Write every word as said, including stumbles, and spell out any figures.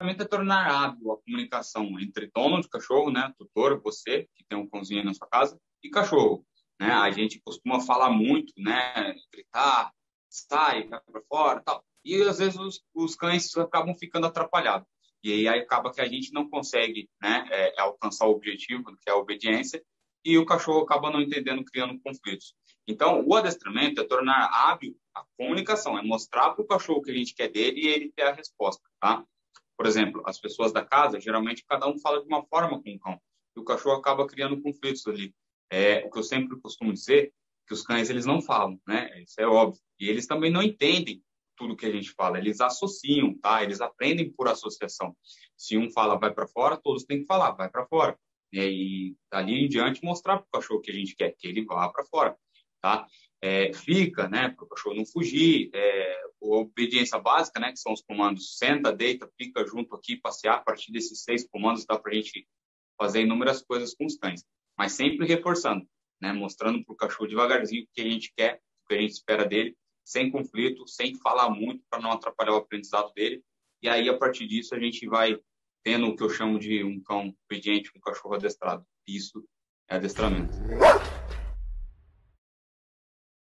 adestramento é tornar hábil a comunicação entre dono de cachorro, né, tutor, você, que tem um cãozinho aí na sua casa, e cachorro, né? A gente costuma falar muito, né, gritar, sai, vai para fora, tal. E às vezes os, os cães acabam ficando atrapalhados. E aí, aí acaba que a gente não consegue, né, é, alcançar o objetivo, que é a obediência, e o cachorro acaba não entendendo, criando conflitos. Então, o adestramento é tornar hábil a comunicação, é mostrar para o cachorro o que a gente quer dele e ele ter a resposta, tá? Por exemplo, as pessoas da casa, geralmente cada um fala de uma forma com o cão, e o cachorro acaba criando conflitos ali. É, o que eu sempre costumo dizer, que os cães, eles não falam, né? Isso é óbvio. E eles também não entendem tudo que a gente fala, eles associam, tá? Eles aprendem por associação. Se um fala vai para fora, todos têm que falar vai para fora. E aí, dali em diante, mostrar para o cachorro que a gente quer, que ele vá para fora, tá? É, fica, né, para o cachorro não fugir, é, a obediência básica, né, que são os comandos senta, deita, fica junto aqui, passear. A partir desses seis comandos dá para a gente fazer inúmeras coisas com os cães, mas sempre reforçando, né, mostrando para o cachorro devagarzinho o que a gente quer, o que a gente espera dele, sem conflito, sem falar muito para não atrapalhar o aprendizado dele. E aí, a partir disso, a gente vai tendo o que eu chamo de um cão obediente, um cachorro adestrado. Isso é adestramento.